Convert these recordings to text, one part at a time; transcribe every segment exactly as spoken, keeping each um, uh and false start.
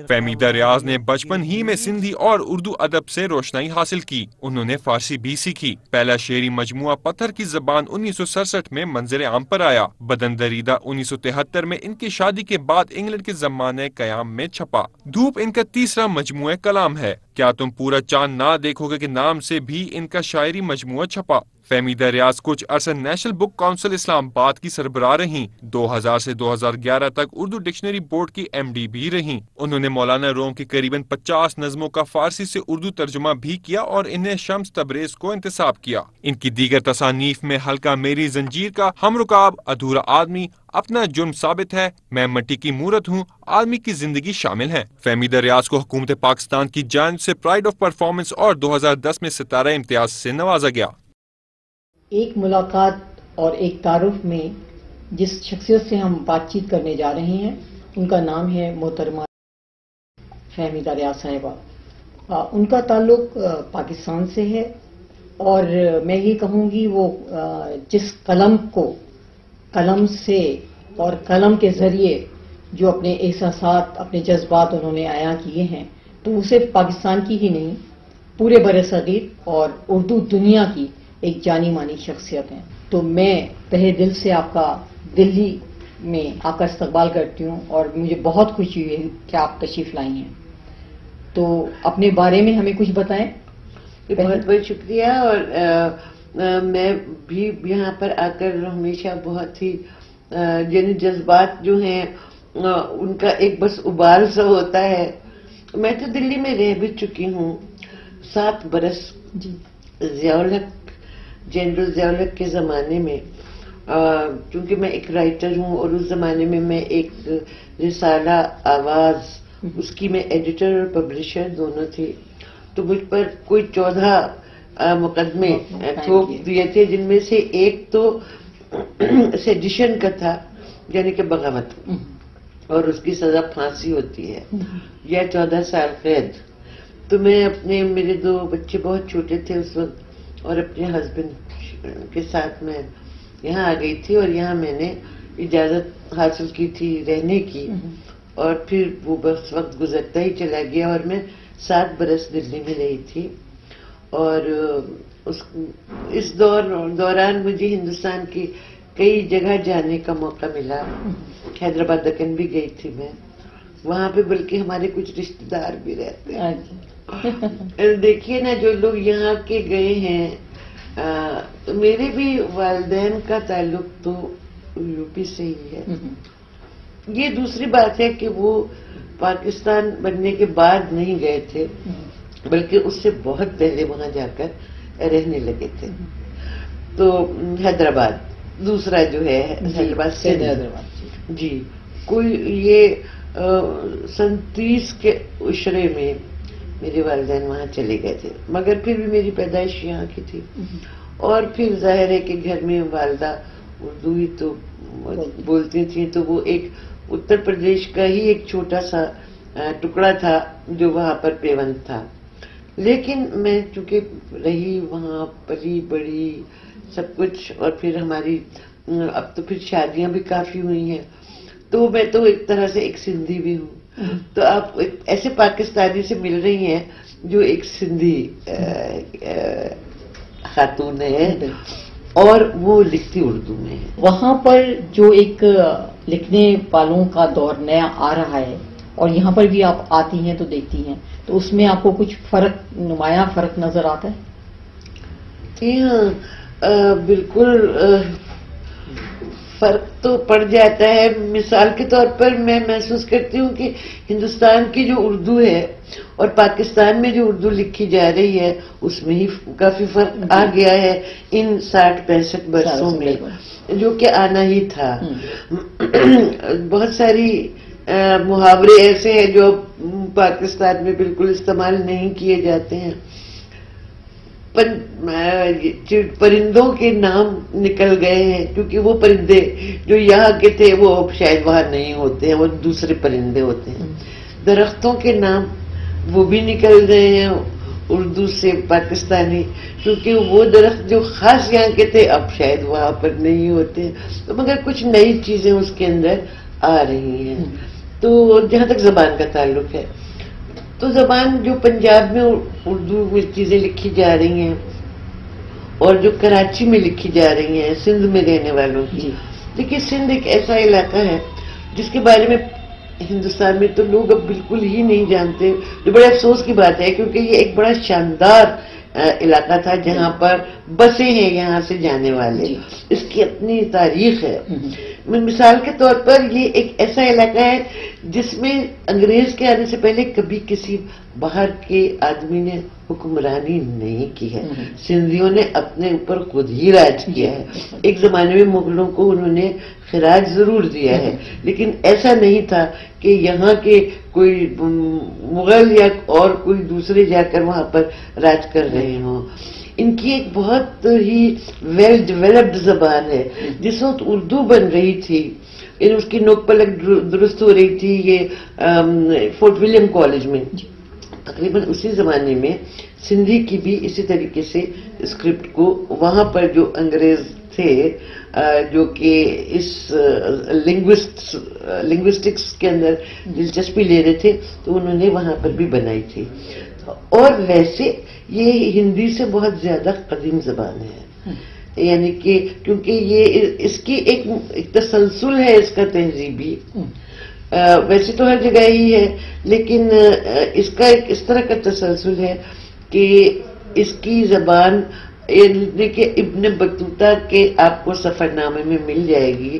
فہمیدہ ریاض نے بچپن ہی میں سندھی اور اردو ادب سے روشنائی حاصل کی. انہوں نے فارسی بھی سیکھی. پہلا شعری مجموعہ پتھر کی زبان انیس سو سڑسٹھ میں منظر عام پر آیا. بدن دریدہ انیس سو تہتر میں ان کی شادی کے بعد انگلینڈ کے زمانے قیام میں چھپا. دھوپ ان کا تیسرا مجموعہ کلام ہے. کیا تم پورا چاند نہ دیکھو گے کے نام سے بھی ان کا شاعری مجموعہ چھپا. فہمیدہ ریاض کچھ عرصہ نیشنل بک کونسل اسلام آباد کی سربراہ رہیں. دو ہزار سے دو ہزار گیارہ تک اردو ڈکشنری بورڈ کی ایم ڈی بھی رہیں. انہوں نے مولانا روم کی قریباً پچاس نظموں کا فارسی سے اردو ترجمہ بھی کیا اور انہیں شمس تبریز کو انتساب کیا. ان کی دیگر تصانیف میں حلقہ میری زنجیر کا ہم رکاب، ادھورا آدمی، اپنا جرم ثابت ہے، میں مٹی کی مورت ہوں، آدمی کی زندگی شامل ہیں. فہمیدہ ریاض کو حکومت پاکستان کی جانب سے پرائڈ آف پرفارمنس اور دو ہزار دس میں ستارہ امتیاز سے نوازا گیا. ایک ملاقات اور ایک تعارف میں جس شخصیت سے ہم بات چیت کرنے جا رہے ہیں ان کا نام ہے محترمہ فہمیدہ ریاض صاحبہ. ان کا تعلق پاکستان سے ہے اور میں یہ کہوں گی وہ جس قلم کو قلم سے اور قلم کے ذریعے جو اپنے احساسات اپنے جذبات انہوں نے عیاں کیے ہیں تو وہ صرف پاکستان کی ہی نہیں پورے بر صغیر اور اردو دنیا کی ایک جانی مانی شخصیت ہیں. تو میں تہہ دل سے آپ کا دلی میں آ کر استقبال کرتی ہوں اور مجھے بہت خوشی ہوئی کہ آپ تشریف لائی ہیں. تو اپنے بارے میں ہمیں کچھ بتائیں. بہت بہت شکریہ. اور آ, آ, میں بھی یہاں پر آ کر ہمیشہ بہت ہی یعنی جذبات جو ہیں آ, ان کا ایک بس ابال سا ہوتا ہے. میں تو دلی میں رہ بھی چکی ہوں سات برس. جی ضیاء الحق جنرل ضیاء الحق کے زمانے میں چونکہ میں ایک رائٹر ہوں اور اس زمانے میں میں ایک رسالہ آواز اس کی میں ایڈیٹر اور پبلشر دونوں تھی. تو مجھ پر کوئی چودہ مقدمے تھوپ دیے تھے جن میں سے ایک تو سیڈیشن کا تھا یعنی کہ بغاوت اور اس کی سزا پھانسی ہوتی ہے یا چودہ سال قید. تو میں اپنے میرے دو بچے بہت چھوٹے تھے اس وقت اور اپنے ہسبینڈ کے ساتھ میں یہاں آ گئی تھی اور یہاں میں نے اجازت حاصل کی تھی رہنے کی اور پھر وہ بس وقت گزرتا ہی چلا گیا اور میں سات برس دلی میں رہی تھی. اور اس اس دور دوران مجھے ہندوستان کی کئی جگہ جانے کا موقع ملا. حیدرآباد دکن بھی گئی تھی میں. وہاں پہ بلکہ ہمارے کچھ رشتے دار بھی رہتے ہیں. دیکھیے نا جو لوگ یہاں کے گئے ہیں تو میرے بھی والدین کا تعلق تو یو پی سے ہی ہے. یہ دوسری بات ہے کہ وہ پاکستان بننے کے بعد نہیں گئے تھے بلکہ اس سے بہت پہلے وہاں جا کر رہنے لگے تھے. تو حیدرآباد دوسرا جو ہے حیدرآباد سے حیدرآباد جی کوئی یہ سن تیس کے عشرے میں میرے والدین وہاں چلے گئے تھے مگر پھر بھی میری پیدائش یہاں کی تھی. اور پھر ظاہر ہے کہ گھر میں والدہ اردو ہی تو بولتی تھیں تو وہ ایک اتر پردیش کا ہی ایک چھوٹا سا ٹکڑا تھا جو وہاں پر پیوند تھا. لیکن میں چونکہ رہی وہاں پلی بڑی سب کچھ اور پھر ہماری اب تو پھر شادیاں بھی کافی ہوئی ہیں تو میں تو ایک طرح سے ایک سندھی بھی ہوں. تو آپ ایسے پاکستانی سے مل رہی ہیں جو ایک سندھی خاتون ہے اور وہ لکھتی اردو میں ہے. وہاں پر جو ایک لکھنے والوں کا دور نیا آ رہا ہے اور یہاں پر بھی آپ آتی ہیں تو دیکھتی ہیں تو اس میں آپ کو کچھ فرق نمایاں فرق نظر آتا ہے؟ جی ہاں بالکل فرق تو پڑ جاتا ہے. مثال کے طور پر میں محسوس کرتی ہوں کہ ہندوستان کی جو اردو ہے اور پاکستان میں جو اردو لکھی جا رہی ہے اس میں ہی کافی فرق آ گیا ہے ان ساٹھ پینسٹھ برسوں میں جو کہ آنا ہی تھا. بہت ساری محاورے ایسے ہیں جو پاکستان میں بالکل استعمال نہیں کیے جاتے ہیں. پرندوں کے نام نکل گئے ہیں کیونکہ وہ پرندے جو یہاں کے تھے وہ شاید وہاں نہیں ہوتے ہیں وہ دوسرے پرندے ہوتے ہیں. درختوں کے نام وہ بھی نکل گئے ہیں اردو سے پاکستانی کیونکہ وہ درخت جو خاص یہاں کے تھے اب شاید وہاں پر نہیں ہوتے. تو مگر کچھ نئی چیزیں اس کے اندر آ رہی ہیں. تو جہاں تک زبان کا تعلق ہے تو زبان جو پنجاب میں اردو میں چیزیں لکھی جا رہی ہیں اور جو کراچی میں لکھی جا رہی ہیں سندھ میں رہنے والوں کی، دیکھیے سندھ ایک ایسا علاقہ ہے جس کے بارے میں ہندوستان میں تو لوگ اب بالکل ہی نہیں جانتے، جو بڑے افسوس کی بات ہے کیونکہ یہ ایک بڑا شاندار علاقہ تھا جہاں پر بسیں ہیں یہاں سے جانے والے، اس کی اپنی تاریخ ہے۔ مثال کے طور پر یہ ایک ایسا علاقہ ہے جس میں انگریز کے آنے سے پہلے کبھی کسی باہر کے آدمی نے حکمرانی نہیں کی ہے، سندھیوں نے اپنے اوپر خود ہی راج کیا ہے۔ ایک زمانے میں مغلوں کو انہوں نے خراج ضرور دیا ہے لیکن ایسا نہیں تھا کہ یہاں کے کوئی مغل یا اور کوئی دوسرے جا کر وہاں پر راج کر رہے ہوں۔ ان کی ایک بہت ہی ویل ڈیولپڈ زبان ہے۔ جس وقت اردو بن رہی تھی، یعنی اس کی نوک پلک درست ہو رہی تھی یہ فورٹ ولیم کالج میں، تقریباً اسی زمانے میں سندھی کی بھی اسی طریقے سے اسکرپٹ کو وہاں پر جو انگریز تھے جو کہ اس لنگوسٹکس کے اندر دلچسپی لے رہے تھے تو انہوں نے وہاں پر بھی بنائی تھی۔ اور ویسے یہ ہندی سے بہت زیادہ قدیم زبان ہے، یعنی کہ کیونکہ یہ اس کی ایک تسلسل ہے اس کا تہذیبی، ویسے تو ہر جگہ ہی ہے لیکن اس کا ایک اس طرح کا تسلسل ہے کہ اس کی زبان یعنی کہ ابن بطوطہ کے آپ کو سفر نامے میں مل جائے گی۔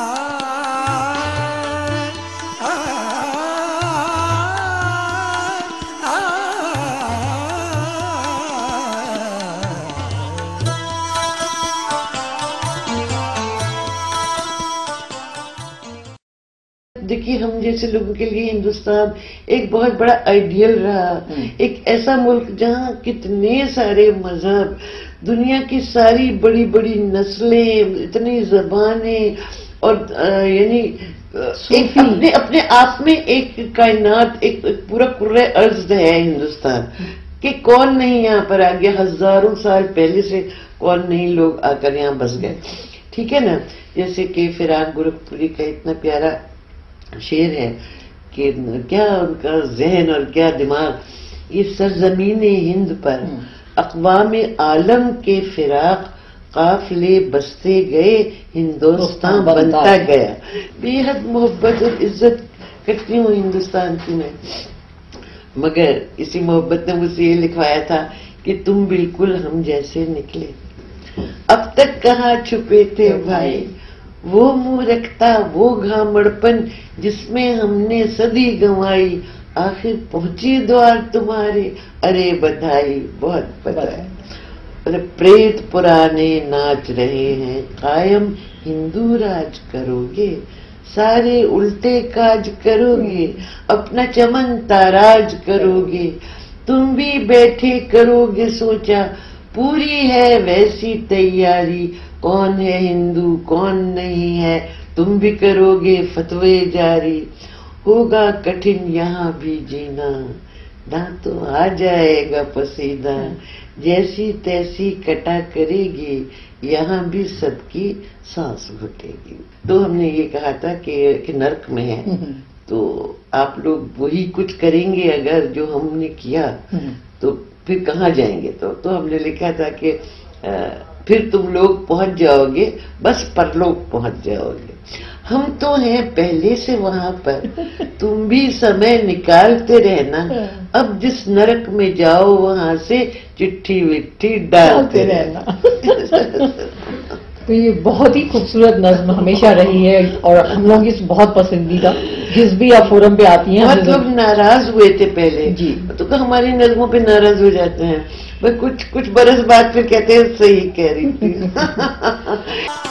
دیکھیے ہم جیسے لوگوں کے لیے ہندوستان ایک بہت بڑا آئیڈیل رہا، ایک ایسا ملک جہاں کتنے سارے مذہب، دنیا کی ساری بڑی بڑی نسلیں، اتنی زبانیں اور یعنی ایک اپنے اپنے آپ میں ایک کائنات، ایک پورا کرۂ ارض ہے ہندوستان کہ کون نہیں یہاں پر آ گیا، ہزاروں سال پہلے سے کون نہیں لوگ آ کر یہاں بس گئے، ٹھیک ہے نا۔ جیسے کہ فیران گورکھپوری کا اتنا پیارا شعر ہے کہ کیا ان کا ذہن اور کیا دماغ، یہ سرزمین ہند پر اقوام عالم کے فراق قافلے بستے گئے، ہندوستان بنتا گیا۔ بے حد محبت اور عزت کرتی ہوں ہندوستان کی میں، مگر اسی محبت نے مجھ سے یہ لکھوایا تھا کہ تم بالکل ہم جیسے نکلے، اب تک کہاں چھپے تھے بھائی، وہ منہ رکھتا وہ گھامڑپن جس میں ہم نے صدی گنوائی، آخر پہنچی دوار تمہارے، ارے بدھائی بہت بدھائی۔ پریت پرانے ناچ رہے ہیں، قائم ہندو راج کرو گے، سارے الٹے کاج کرو گے، اپنا چمن تاراج کرو گے، تم بھی بیٹھے کرو گے سوچا، پوری ہے ویسی تیاری، کون ہے ہندو کون نہیں ہے، تم بھی کرو گے فتوے جاری، ہوگا کٹھن یہاں بھی جینا، نہ تو آ جائے گا پسینہ، جیسی تیسی کٹا کرے گی، یہاں بھی سب کی سانس گھٹے گی۔ تو ہم نے یہ کہا تھا کہ کہ نرک میں ہے تو آپ لوگ وہی کچھ کریں گے اگر جو ہم نے کیا تو پھر کہاں جائیں گے۔ تو تو ہم نے لکھا تھا کہ پھر تم لوگ پہنچ جاؤ گے، بس پرلوک پہنچ جاؤ گے، ہم تو ہیں پہلے سے وہاں پر، تم بھی سمے نکالتے رہنا، اب جس نرک میں جاؤ وہاں سے چٹھی وٹھی ڈالتے رہنا۔ تو یہ بہت ہی خوبصورت نظم ہمیشہ رہی ہے اور ہم لوگ اس بہت پسندیدہ، جس بھی آپ فورم پہ آتی ہیں بہت لوگ ناراض ہوئے تھے پہلے جی، تو ہماری نظموں پہ ناراض ہو جاتے ہیں، کچھ کچھ برس بعد پھر کہتے ہیں صحیح کہہ رہی تھی۔